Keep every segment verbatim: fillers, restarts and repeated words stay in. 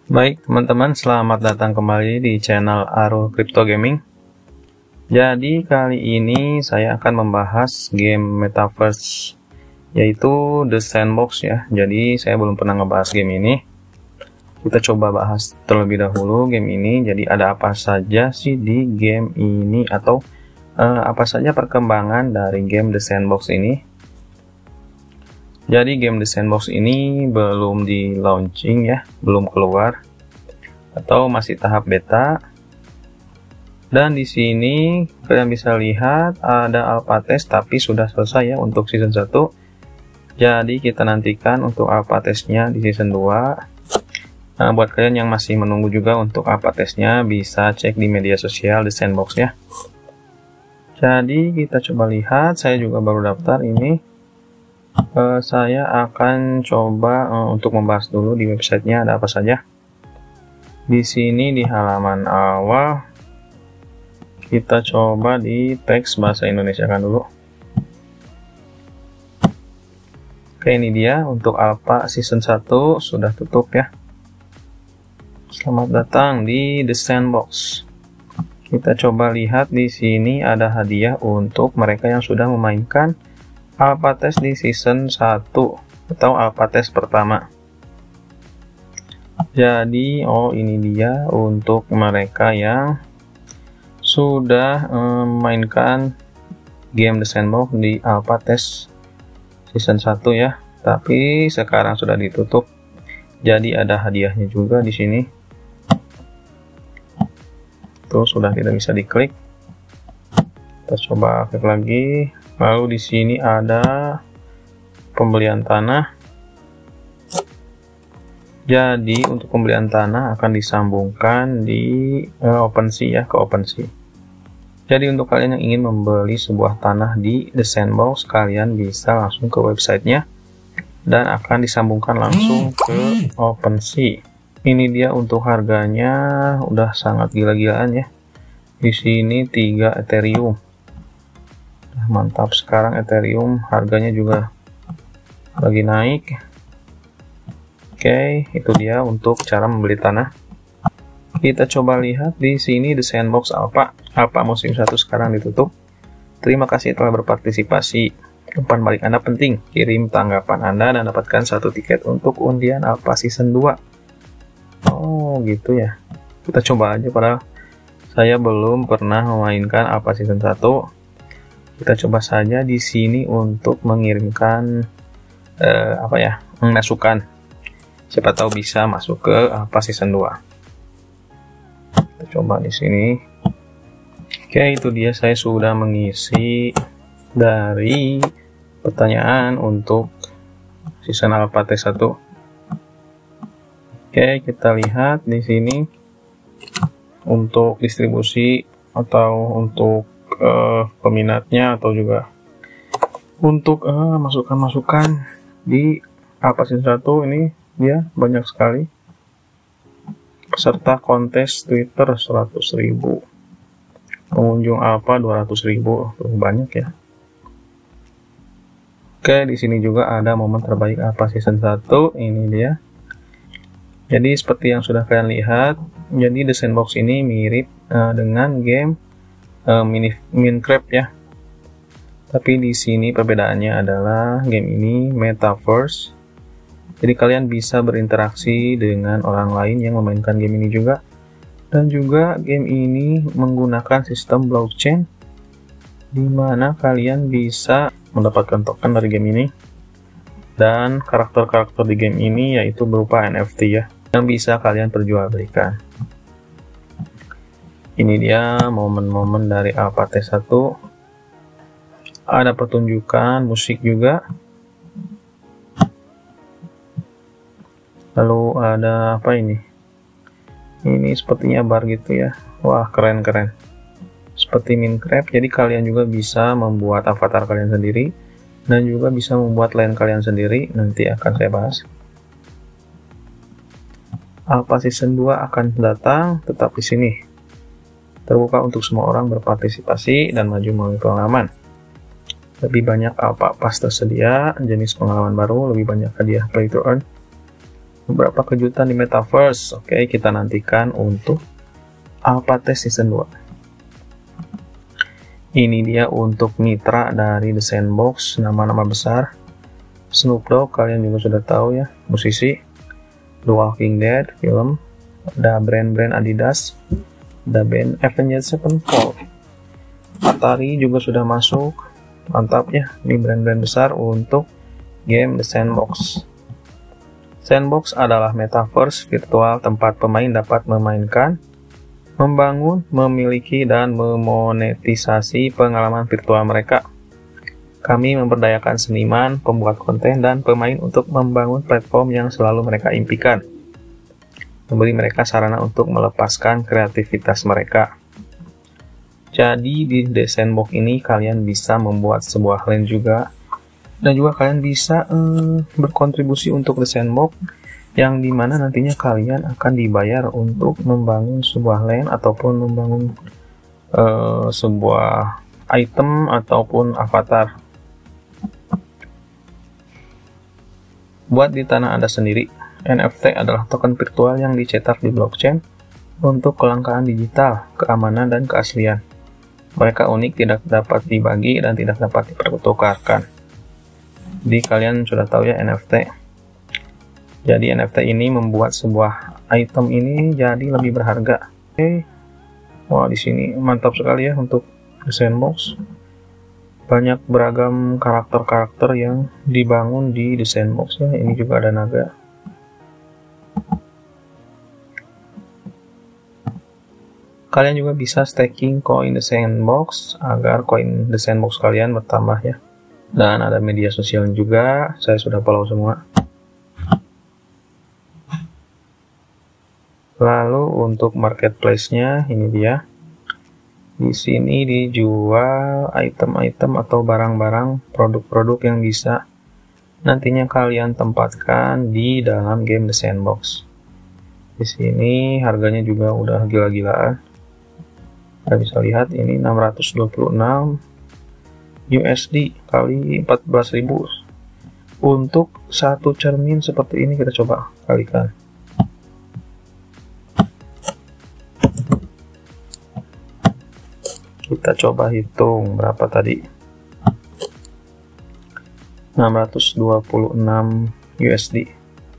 Baik teman-teman, selamat datang kembali di channel Arul Crypto Gaming. Jadi kali ini saya akan membahas game Metaverse, yaitu The Sandbox ya. Jadi saya belum pernah ngebahas game ini. Kita coba bahas terlebih dahulu game ini. Jadi ada apa saja sih di game ini, atau uh, apa saja perkembangan dari game The Sandbox ini. Jadi game The Sandbox ini belum di launching ya, belum keluar atau masih tahap beta. Dan di sini kalian bisa lihat ada alpha test tapi sudah selesai ya untuk season satu. Jadi kita nantikan untuk alpha testnya di season dua. Nah, buat kalian yang masih menunggu juga untuk alpha testnya, bisa cek di media sosial The Sandbox ya. Jadi kita coba lihat, saya juga baru daftar ini. Uh, saya akan coba uh, untuk membahas dulu di websitenya ada apa saja. Di sini di halaman awal kita coba di teks bahasa Indonesia kan dulu. Oke, ini dia untuk alpha season satu sudah tutup ya. Selamat datang di The Sandbox. Kita coba lihat di sini ada hadiah untuk mereka yang sudah memainkan alpha test di season satu atau alpha test pertama. Jadi oh ini dia untuk mereka yang sudah memainkan game The Sandbox di alpha test season satu ya, tapi sekarang sudah ditutup. Jadi ada hadiahnya juga di sini. Tuh sudah tidak bisa diklik. Kita coba klik lagi. Lalu di sini ada pembelian tanah. Jadi untuk pembelian tanah akan disambungkan di uh, OpenSea ya, ke OpenSea. Jadi untuk kalian yang ingin membeli sebuah tanah di The Sandbox, kalian bisa langsung ke websitenya dan akan disambungkan langsung ke OpenSea. Ini dia untuk harganya, udah sangat gila-gilaan ya. Di sini tiga Ethereum. Mantap, sekarang Ethereum harganya juga lagi naik. Oke, itu dia untuk cara membeli tanah. Kita coba lihat di sini The Sandbox Alpha. Alpha musim satu sekarang ditutup. Terima kasih telah berpartisipasi. Umpan balik Anda penting. Kirim tanggapan Anda dan dapatkan satu tiket untuk undian Alpha season dua. Oh, gitu ya. Kita coba aja, padahal saya belum pernah memainkan Alpha season satu. Kita coba saja di sini untuk mengirimkan eh, apa ya, masukan. Siapa tahu bisa masuk ke apa season dua. Kita coba di sini. Oke, itu dia, saya sudah mengisi dari pertanyaan untuk season alpha T satu. Oke, kita lihat di sini untuk distribusi atau untuk Uh, peminatnya, atau juga untuk uh, masukan-masukan di alpha season satu. Ini dia banyak sekali peserta kontes Twitter seratus ribu, pengunjung alpha dua ratus ribu, tuh banyak ya. Oke, di sini juga ada momen terbaik alpha season satu. Ini dia. Jadi seperti yang sudah kalian lihat, jadi The Sandbox ini mirip uh, dengan game Uh, mini Minecraft ya, tapi di sini perbedaannya adalah game ini Metaverse. Jadi kalian bisa berinteraksi dengan orang lain yang memainkan game ini juga, dan juga game ini menggunakan sistem blockchain, di mana kalian bisa mendapatkan token dari game ini, dan karakter-karakter di game ini yaitu berupa N F T ya, yang bisa kalian perjualbelikan. Ini dia momen-momen dari alpha T satu. Ada pertunjukan musik juga. Lalu ada apa ini? Ini sepertinya bar gitu ya. Wah, keren-keren. Seperti Minecraft, jadi kalian juga bisa membuat avatar kalian sendiri dan juga bisa membuat land kalian sendiri. Nanti akan saya bahas. Alpha season dua akan datang, tetap di sini. Terbuka untuk semua orang berpartisipasi dan maju melalui pengalaman. Lebih banyak alpha pass tersedia, jenis pengalaman baru, lebih banyak hadiah play to earn. beberapa kejutan di Metaverse. Oke, kita nantikan untuk Alpha Test Season dua. Ini dia untuk mitra dari The Sandbox, nama-nama besar. Snoop Dogg, kalian juga sudah tahu ya, musisi. The Walking Dead, film. Ada brand-brand Adidas. Ada band Avenged Sevenfold. Atari juga sudah masuk. Mantap ya, ini brand-brand besar untuk game The Sandbox. Sandbox adalah metaverse virtual tempat pemain dapat memainkan, membangun, memiliki, dan memonetisasi pengalaman virtual mereka. Kami memberdayakan seniman, pembuat konten, dan pemain untuk membangun platform yang selalu mereka impikan. Memberi mereka sarana untuk melepaskan kreativitas mereka. Jadi di The Sandbox ini kalian bisa membuat sebuah land juga. Dan juga kalian bisa eh, berkontribusi untuk The Sandbox, yang dimana nantinya kalian akan dibayar untuk membangun sebuah land ataupun membangun uh, sebuah item ataupun avatar. Buat di tanah Anda sendiri, N F T adalah token virtual yang dicetak di blockchain untuk kelangkaan digital, keamanan, dan keaslian. Mereka unik, tidak dapat dibagi, dan tidak dapat dipertukarkan. Jadi kalian sudah tahu ya N F T. Jadi N F T ini membuat sebuah item ini jadi lebih berharga. Oke, wah di sini mantap sekali ya untuk The Sandbox. Banyak beragam karakter-karakter yang dibangun di The Sandbox ya. Ini juga ada naga. Kalian juga bisa staking koin The Sandbox agar koin The Sandbox kalian bertambah ya. Dan ada media sosial juga. Saya sudah follow semua. Lalu untuk marketplace-nya ini dia. Di sini dijual item-item atau barang-barang, produk-produk yang bisa nantinya kalian tempatkan di dalam game The Sandbox. Di sini harganya juga udah gila-gilaan. Kita bisa lihat ini enam ratus dua puluh enam U S D kali empat belas ribu. Untuk satu cermin seperti ini kita coba kalikan. Kita coba hitung berapa tadi. enam ratus dua puluh enam U S D.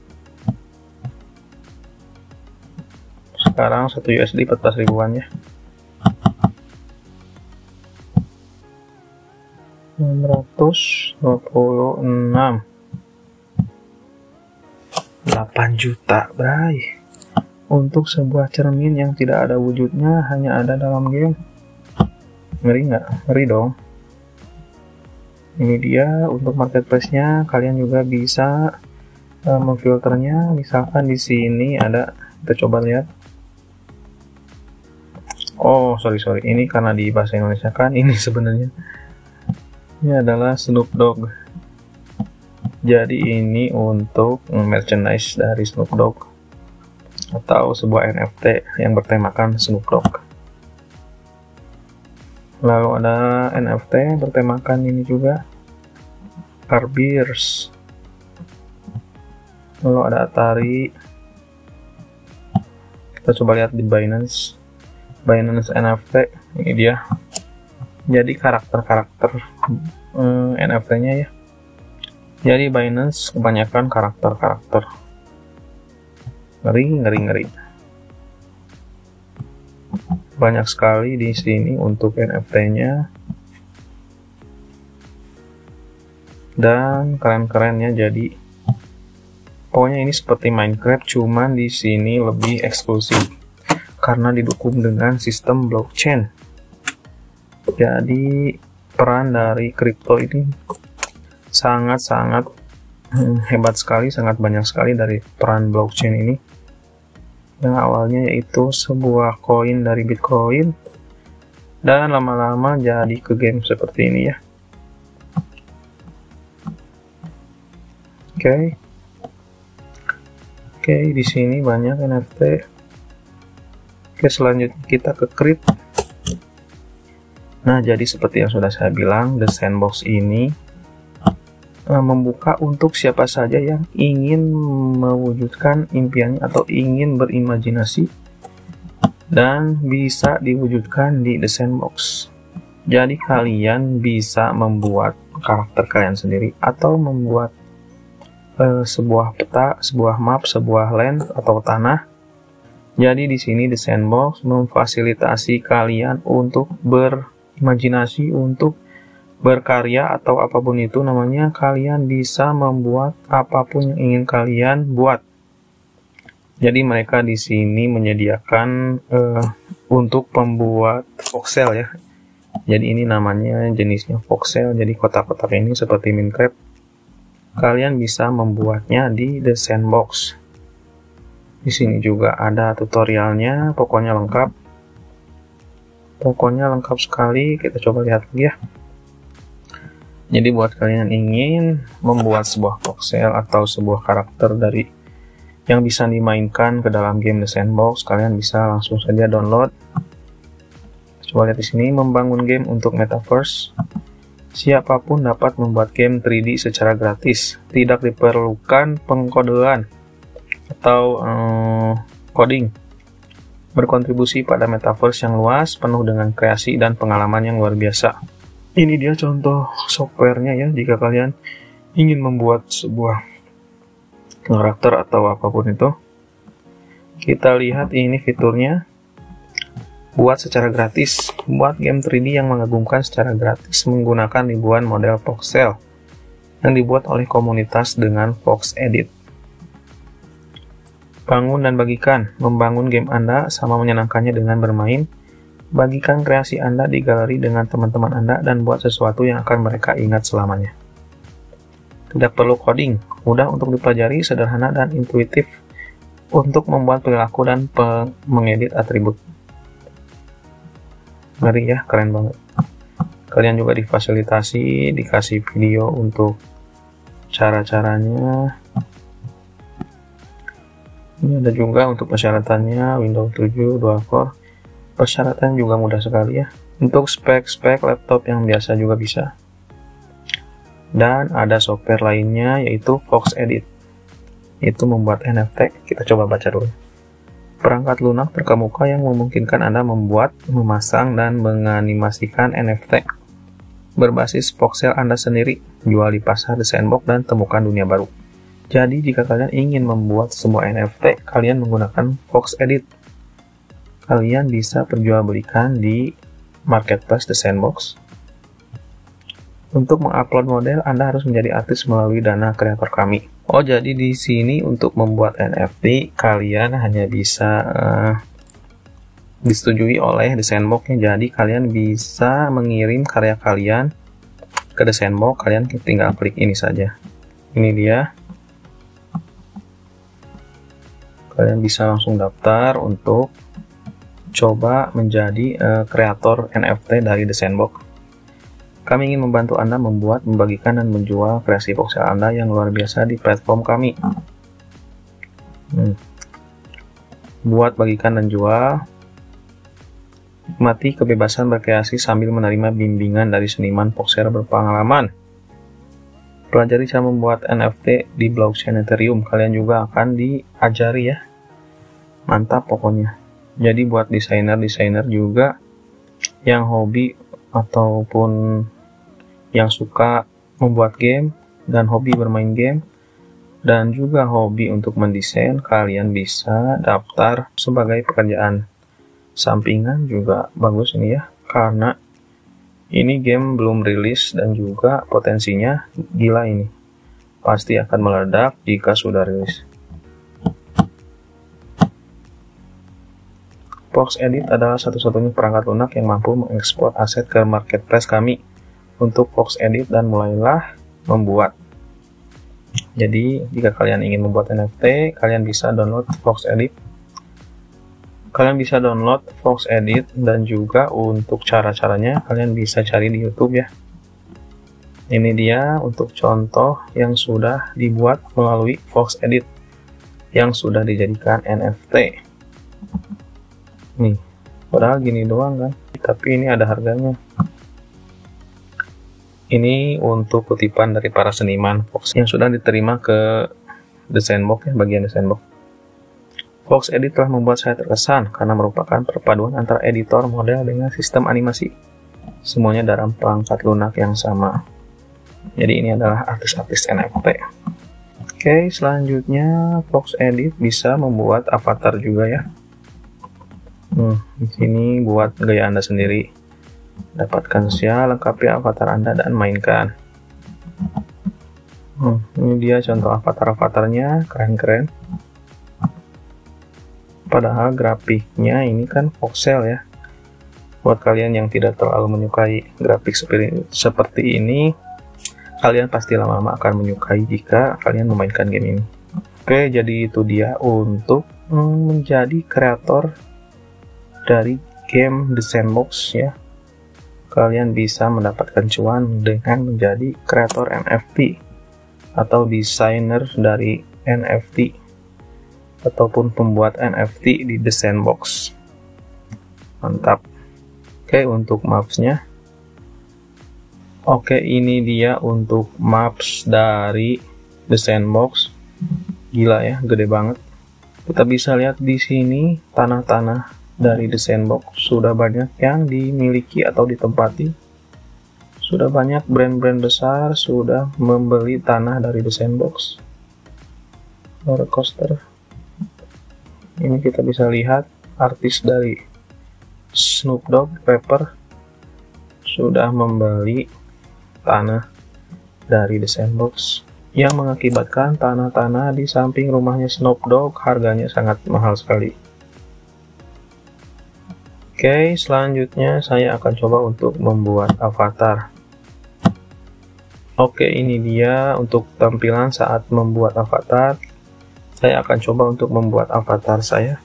Sekarang satu U S D empat belas ribuan ya. enam ratus dua puluh enam. delapan juta, bray. Untuk sebuah cermin yang tidak ada wujudnya, hanya ada dalam game. Ngeri nggak? Ngeri dong. Ini dia untuk marketplace-nya. Kalian juga bisa uh, memfilternya. Misalkan di sini ada, kita coba lihat. Oh, sorry sorry. Ini karena di bahasa Indonesia kan. Ini sebenarnya ini adalah Snoop Dogg. Jadi ini untuk merchandise dari Snoop Dogg atau sebuah N F T yang bertemakan Snoop Dogg. Lalu ada N F T bertemakan ini juga, Carbeers. Lalu ada Atari. Kita coba lihat di Binance. Binance N F T, ini dia. Jadi karakter-karakter hmm, N F T-nya ya. Jadi Binance kebanyakan karakter-karakter. Ngeri, ngeri, ngeri. Banyak sekali di sini untuk N F T-nya. Dan keren-keren ya, jadi pokoknya ini seperti Minecraft, cuman di sini lebih eksklusif karena didukung dengan sistem blockchain. Jadi peran dari kripto ini sangat-sangat hmm, hebat sekali, sangat banyak sekali dari peran blockchain ini. Yang awalnya yaitu sebuah koin dari Bitcoin, dan lama-lama jadi ke game seperti ini ya. Oke, okay. Oke, okay, di sini banyak N F T. Oke, okay, selanjutnya kita ke Crypt. Nah, jadi seperti yang sudah saya bilang, The Sandbox ini uh, membuka untuk siapa saja yang ingin mewujudkan impiannya atau ingin berimajinasi, dan bisa diwujudkan di The Sandbox. Jadi kalian bisa membuat karakter kalian sendiri atau membuat uh, sebuah peta, sebuah map, sebuah land atau tanah. Jadi di sini The Sandbox memfasilitasi kalian untuk berimajinasi, untuk berkarya atau apapun itu namanya. Kalian bisa membuat apapun yang ingin kalian buat. Jadi mereka di sini menyediakan uh, untuk pembuat voxel ya. Jadi ini namanya jenisnya voxel. Jadi kotak-kotak ini seperti Minecraft. Kalian bisa membuatnya di The Sandbox. Di sini juga ada tutorialnya, pokoknya lengkap. Pokoknya lengkap sekali. Kita coba lihat lagi ya. Jadi buat kalian yang ingin membuat sebuah voxel atau sebuah karakter dari yang bisa dimainkan ke dalam game The Sandbox, kalian bisa langsung saja download. Coba lihat di sini, membangun game untuk Metaverse. Siapapun dapat membuat game tiga D secara gratis, tidak diperlukan pengkodean atau eh, coding. Berkontribusi pada Metaverse yang luas, penuh dengan kreasi dan pengalaman yang luar biasa. Ini dia contoh softwarenya ya, jika kalian ingin membuat sebuah karakter atau apapun itu. Kita lihat ini fiturnya. Buat secara gratis, buat game tiga D yang mengagumkan secara gratis menggunakan ribuan model voxel yang dibuat oleh komunitas dengan VoxEdit. Bangun dan bagikan. Membangun game Anda sama menyenangkannya dengan bermain. Bagikan kreasi Anda di galeri dengan teman-teman Anda dan buat sesuatu yang akan mereka ingat selamanya. Tidak perlu coding, mudah untuk dipelajari, sederhana dan intuitif untuk membuat perilaku dan mengedit atribut. Ngeri ya, keren banget. Kalian juga difasilitasi, dikasih video untuk cara-caranya. Ini ada juga untuk persyaratannya, Windows tujuh, dual core. Persyaratan juga mudah sekali ya. Untuk spek-spek laptop yang biasa juga bisa. Dan ada software lainnya yaitu VoxEdit. Itu membuat N F T. Kita coba baca dulu. Perangkat lunak terkemuka yang memungkinkan Anda membuat, memasang, dan menganimasikan N F T berbasis voxel Anda sendiri. Jual di pasar The Sandbox dan temukan dunia baru. Jadi jika kalian ingin membuat sebuah N F T, kalian menggunakan VoxEdit. Kalian bisa perjualbelikan di marketplace The Sandbox. Untuk mengupload model, Anda harus menjadi artis melalui dana kreator kami. Oh, jadi di sini untuk membuat N F T, kalian hanya bisa uh, disetujui oleh The Sandbox. Jadi kalian bisa mengirim karya kalian ke The Sandbox. Kalian tinggal klik ini saja. Ini dia. Kalian bisa langsung daftar untuk coba menjadi uh, kreator N F T dari The Sandbox. Kami ingin membantu Anda membuat, membagikan, dan menjual kreasi voxel Anda yang luar biasa di platform kami. Hmm. Buat, bagikan, dan jual. Nikmati kebebasan berkreasi sambil menerima bimbingan dari seniman voxel berpengalaman. Pelajari cara membuat N F T di blockchain Ethereum. Kalian juga akan diajari ya. Mantap pokoknya. Jadi buat desainer-desainer juga yang hobi ataupun yang suka membuat game dan hobi bermain game dan juga hobi untuk mendesain, kalian bisa daftar sebagai pekerjaan sampingan juga bagus ini ya, karena ini game belum rilis dan juga potensinya gila, ini pasti akan meledak jika sudah rilis. VoxEdit adalah satu-satunya perangkat lunak yang mampu mengekspor aset ke marketplace kami untuk VoxEdit dan mulailah membuat. Jadi jika kalian ingin membuat N F T, kalian bisa download VoxEdit. Kalian bisa download VoxEdit dan juga untuk cara-caranya kalian bisa cari di YouTube ya. Ini dia untuk contoh yang sudah dibuat melalui VoxEdit yang sudah dijadikan N F T. Nih, padahal gini doang kan, tapi ini ada harganya. Ini untuk kutipan dari para seniman Fox yang sudah diterima ke The Sandbox ya, bagian The Sandbox. Fox Edit telah membuat saya terkesan karena merupakan perpaduan antara editor model dengan sistem animasi. Semuanya dalam perangkat lunak yang sama. Jadi ini adalah artis-artis N F T. Oke, selanjutnya Fox Edit bisa membuat avatar juga ya. Hmm, di sini buat gaya Anda sendiri. Dapatkan sial, lengkapi avatar Anda dan mainkan. Hmm, ini dia contoh avatar-avatarnya, keren-keren. Padahal grafiknya ini kan voxel ya. Buat kalian yang tidak terlalu menyukai grafik seperti ini, kalian pasti lama-lama akan menyukai jika kalian memainkan game ini. Oke, jadi itu dia untuk menjadi kreator dari game The Sandbox ya. Kalian bisa mendapatkan cuan dengan menjadi kreator N F T atau desainer dari N F T ataupun pembuat N F T di The Sandbox. Mantap. Oke, untuk mapsnya. Oke, ini dia untuk maps dari The Sandbox. Gila ya, gede banget. Kita bisa lihat di sini tanah-tanah dari The Sandbox sudah banyak yang dimiliki atau ditempati. Sudah banyak brand-brand besar sudah membeli tanah dari The Sandbox. Roller coaster. Ini kita bisa lihat artis dari Snoop Dogg, rapper, sudah membeli tanah dari The Sandbox yang mengakibatkan tanah-tanah di samping rumahnya Snoop Dogg harganya sangat mahal sekali. Oke, selanjutnya saya akan coba untuk membuat avatar. Oke, ini dia untuk tampilan saat membuat avatar. Saya akan coba untuk membuat avatar saya.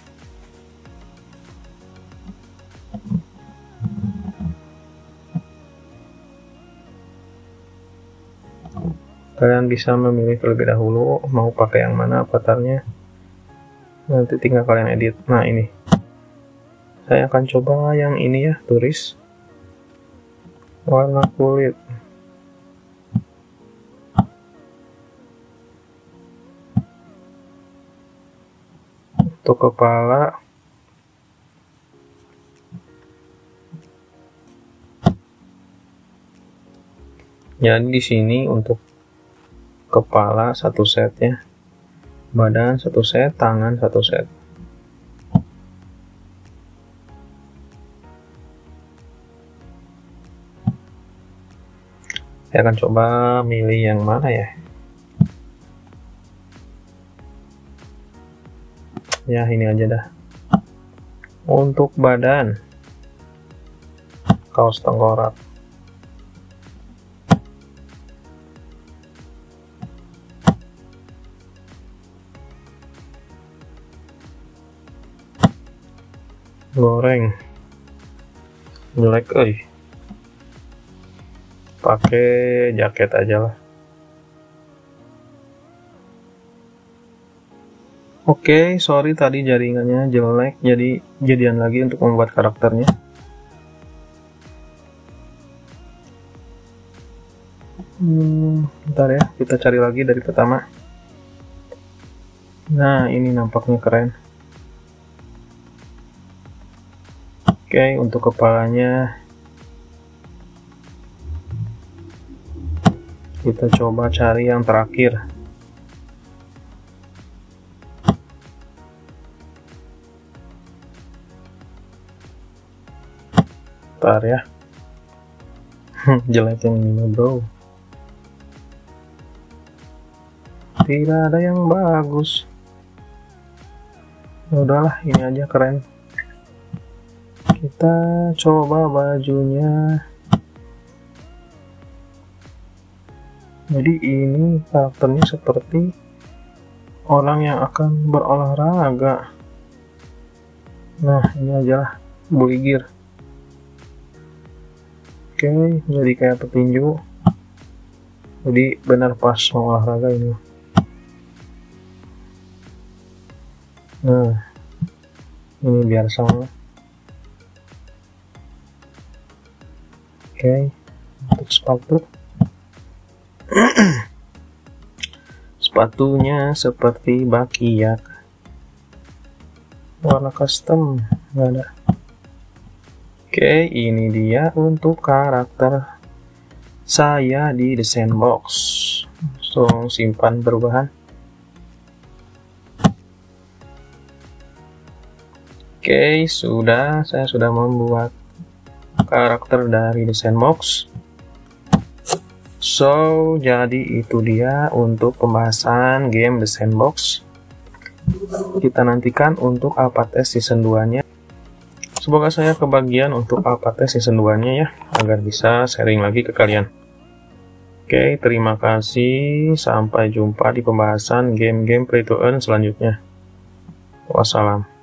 Kalian bisa memilih terlebih dahulu mau pakai yang mana avatarnya. Nanti tinggal kalian edit. Nah, ini. Saya akan coba yang ini ya, turis. Warna kulit. Untuk kepala. Jadi di sini untuk kepala satu set ya, badan satu set, tangan satu set. Saya akan coba milih yang mana ya. Ya, ini aja dah. Untuk badan, kaos tengkorak. Goreng jelek, euy. Pakai jaket aja lah. Oke, sorry tadi jaringannya jelek, jadi jadian lagi untuk membuat karakternya. Hmm, bentar ya, kita cari lagi dari pertama. Nah, ini nampaknya keren. Oke, untuk kepalanya kita coba cari yang terakhir. Bentar ya. Jelek yang ini bro. Tidak ada yang bagus. Udahlah, ini aja keren. Kita coba bajunya. Jadi ini karakternya seperti orang yang akan berolahraga. Nah, ini aja lah, Bully Gear. Oke, jadi kayak petinju. Jadi benar pas mau olahraga ini. Nah, ini biar sama. Oke, untuk untuk sepatu. Sepatunya seperti Bakiak, warna custom nggak ada. Oke, ini dia untuk karakter saya di The Sandbox. Langsung simpan perubahan. Oke, sudah, saya sudah membuat karakter dari The Sandbox. So, jadi itu dia untuk pembahasan game The Sandbox. Kita nantikan untuk alpha test season dua nya. Semoga saya kebagian untuk alpha test season dua nya ya, agar bisa sharing lagi ke kalian. Oke, terima kasih. Sampai jumpa di pembahasan game-game play to earn selanjutnya. Wassalam.